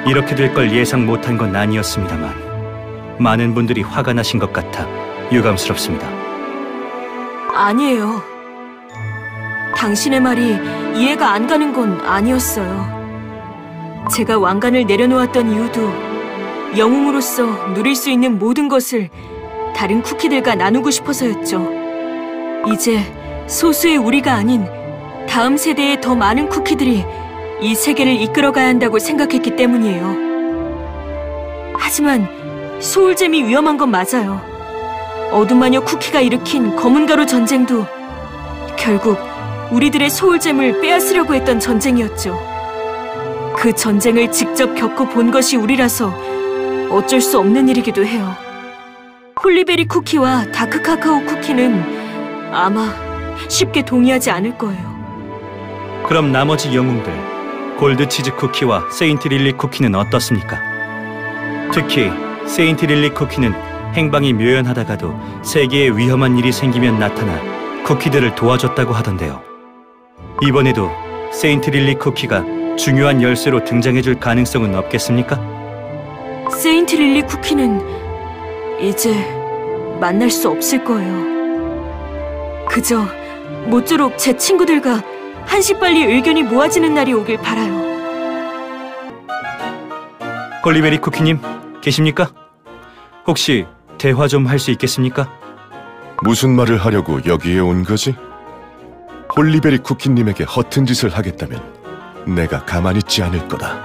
이렇게 될 걸 예상 못한 건 아니었습니다만 많은 분들이 화가 나신 것 같아 유감스럽습니다. 아니에요. 당신의 말이 이해가 안 가는 건 아니었어요. 제가 왕관을 내려놓았던 이유도 영웅으로서 누릴 수 있는 모든 것을 다른 쿠키들과 나누고 싶어서였죠. 이제 소수의 우리가 아닌 다음 세대의 더 많은 쿠키들이 이 세계를 이끌어가야 한다고 생각했기 때문이에요. 하지만 소울잼이 위험한 건 맞아요. 어둠 마녀 쿠키가 일으킨 검은 가루 전쟁도 결국 우리들의 소울잼을 빼앗으려고 했던 전쟁이었죠. 그 전쟁을 직접 겪어본 것이 우리라서 어쩔 수 없는 일이기도 해요. 홀리베리 쿠키와 다크 카카오 쿠키는 아마 쉽게 동의하지 않을 거예요. 그럼 나머지 영웅들 골드 치즈 쿠키와 세인트 릴리 쿠키는 어떻습니까? 특히 세인트 릴리 쿠키는 행방이 묘연하다가도 세계에 위험한 일이 생기면 나타나 쿠키들을 도와줬다고 하던데요. 이번에도 세인트 릴리 쿠키가 중요한 열쇠로 등장해줄 가능성은 없겠습니까? 세인트 릴리 쿠키는 이제 만날 수 없을 거예요. 그저 모쪼록 제 친구들과 한시빨리 의견이 모아지는 날이 오길 바라요. 홀리베리 쿠키님, 계십니까? 혹시 대화 좀 할 수 있겠습니까? 무슨 말을 하려고 여기에 온 거지? 홀리베리 쿠키님에게 허튼 짓을 하겠다면 내가 가만히 있지 않을 거다.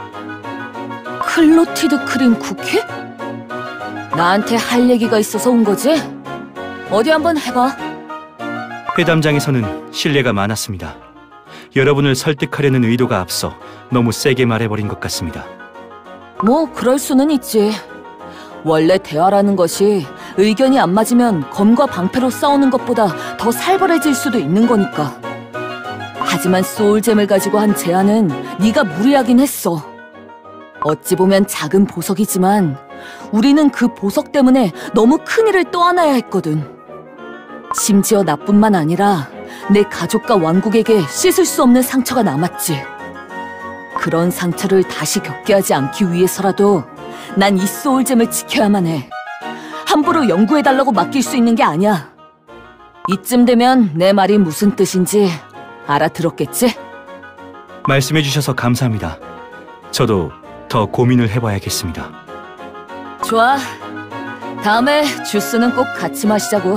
클로티드 크림 쿠키? 나한테 할 얘기가 있어서 온 거지? 어디 한번 해봐. 회담장에서는 신뢰가 많았습니다. 여러분을 설득하려는 의도가 앞서 너무 세게 말해버린 것 같습니다. 뭐 그럴 수는 있지. 원래 대화라는 것이 의견이 안 맞으면 검과 방패로 싸우는 것보다 더 살벌해질 수도 있는 거니까. 하지만 소울잼을 가지고 한 제안은 네가 무리하긴 했어. 어찌 보면 작은 보석이지만 우리는 그 보석 때문에 너무 큰일을 떠안아야 했거든. 심지어 나뿐만 아니라 내 가족과 왕국에게 씻을 수 없는 상처가 남았지. 그런 상처를 다시 겪게 하지 않기 위해서라도 난 이 소울잼을 지켜야만 해. 함부로 연구해달라고 맡길 수 있는 게 아니야. 이쯤 되면 내 말이 무슨 뜻인지 알아들었겠지? 말씀해주셔서 감사합니다. 저도 더 고민을 해봐야겠습니다. 좋아. 다음에 주스는 꼭 같이 마시자고.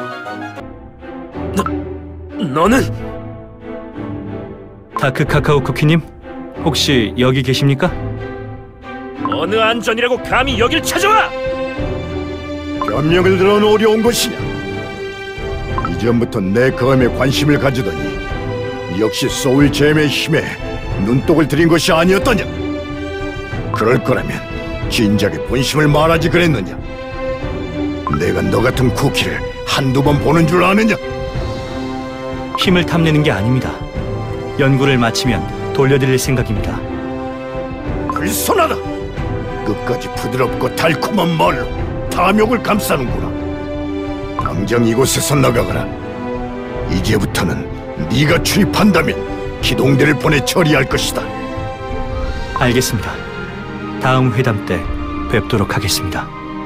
너는? 다크 카카오 쿠키님, 혹시 여기 계십니까? 어느 안전이라고 감히 여길 찾아와! 변명을 들어는 어려운 것이냐? 이전부터 내 검에 관심을 가지더니 역시 소울잼의 힘에 눈독을 들인 것이 아니었더냐? 그럴 거라면 진작에 본심을 말하지 그랬느냐? 내가 너 같은 쿠키를 한두 번 보는 줄 아느냐? 힘을 탐내는 게 아닙니다. 연구를 마치면 돌려드릴 생각입니다. 글소나다! 끝까지 부드럽고 달콤한 말로 탐욕을 감싸는구나. 당장 이곳에서 나가거라. 이제부터는 네가 출입한다면 기동대를 보내 처리할 것이다. 알겠습니다. 다음 회담 때 뵙도록 하겠습니다.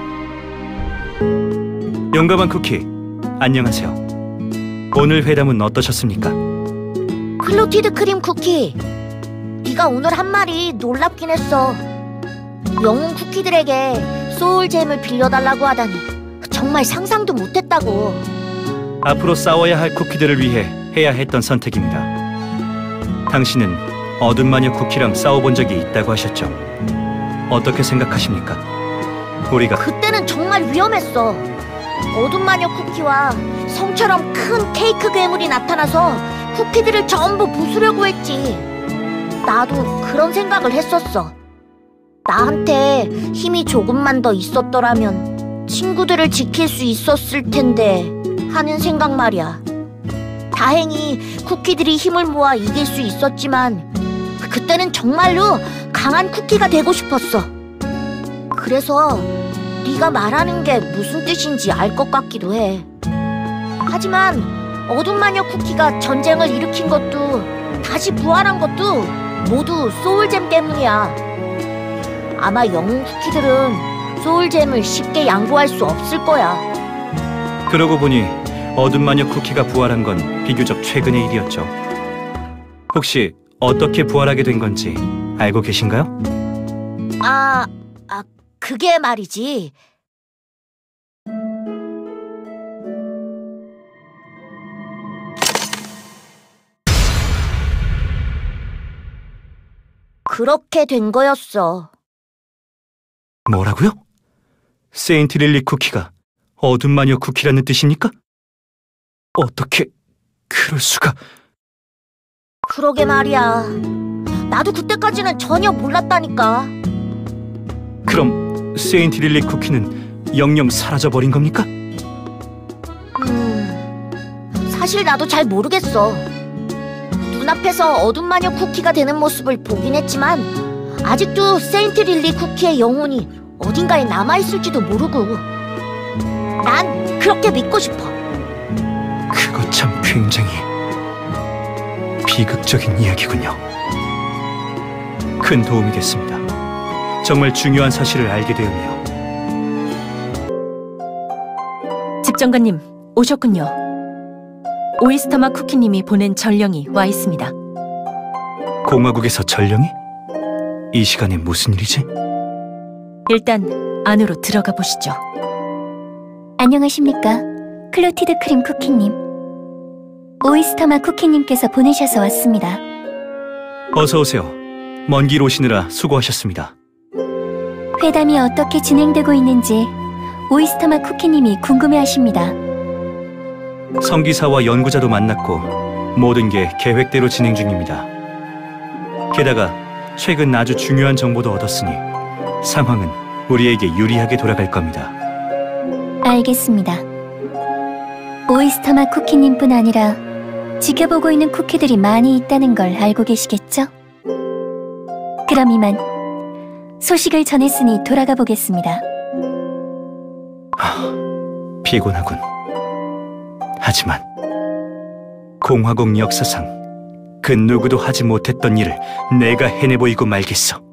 용감한 쿠키, 안녕하세요. 오늘 회담은 어떠셨습니까? 클로티드 크림 쿠키, 네가 오늘 한 말이 놀랍긴 했어. 영웅 쿠키들에게 소울잼을 빌려달라고 하다니 정말 상상도 못했다고. 앞으로 싸워야 할 쿠키들을 위해 해야 했던 선택입니다. 당신은 어둠 마녀 쿠키랑 싸워본 적이 있다고 하셨죠? 어떻게 생각하십니까? 우리가 그때는 정말 위험했어. 어둠 마녀 쿠키와 성처럼 큰 케이크 괴물이 나타나서 쿠키들을 전부 부수려고 했지. 나도 그런 생각을 했었어. 나한테 힘이 조금만 더 있었더라면 친구들을 지킬 수 있었을 텐데 하는 생각 말이야. 다행히 쿠키들이 힘을 모아 이길 수 있었지만 그때는 정말로 강한 쿠키가 되고 싶었어. 그래서 네가 말하는 게 무슨 뜻인지 알 것 같기도 해. 하지만 어둠 마녀 쿠키가 전쟁을 일으킨 것도 다시 부활한 것도 모두 소울잼 때문이야. 아마 영웅 쿠키들은 소울잼을 쉽게 양보할 수 없을 거야. 그러고 보니 어둠 마녀 쿠키가 부활한 건 비교적 최근의 일이었죠. 혹시 어떻게 부활하게 된 건지 알고 계신가요? 그게 말이지. 그렇게 된 거였어. 뭐라고요? 세인트 릴리 쿠키가 어둠 마녀 쿠키라는 뜻입니까? 어떻게 그럴 수가? 그러게 말이야. 나도 그때까지는 전혀 몰랐다니까. 그럼 세인트 릴리 쿠키는 영영 사라져버린 겁니까? 사실 나도 잘 모르겠어. 눈앞에서 어둠 마녀 쿠키가 되는 모습을 보긴 했지만 아직도 세인트 릴리 쿠키의 영혼이 어딘가에 남아있을지도 모르고. 난 그렇게 믿고 싶어. 그거 참 굉장히 비극적인 이야기군요. 큰 도움이 됐습니다. 정말 중요한 사실을 알게 되었네요. 집정관님, 오셨군요. 오이스터마 쿠키님이 보낸 전령이 와 있습니다. 공화국에서 전령이? 이 시간에 무슨 일이지? 일단 안으로 들어가 보시죠. 안녕하십니까? 클로티드 크림 쿠키님. 오이스터마 쿠키님께서 보내셔서 왔습니다. 어서 오세요. 먼 길 오시느라 수고하셨습니다. 회담이 어떻게 진행되고 있는지 오이스터마 쿠키님이 궁금해하십니다. 성기사와 연구자도 만났고 모든 게 계획대로 진행 중입니다. 게다가 최근 아주 중요한 정보도 얻었으니 상황은 우리에게 유리하게 돌아갈 겁니다. 알겠습니다. 오이스터마 쿠키님뿐 아니라 지켜보고 있는 쿠키들이 많이 있다는 걸 알고 계시겠죠? 그럼 이만 소식을 전했으니 돌아가 보겠습니다. 피곤하군. 하지만 공화국 역사상 그 누구도 하지 못했던 일을 내가 해내보이고 말겠어.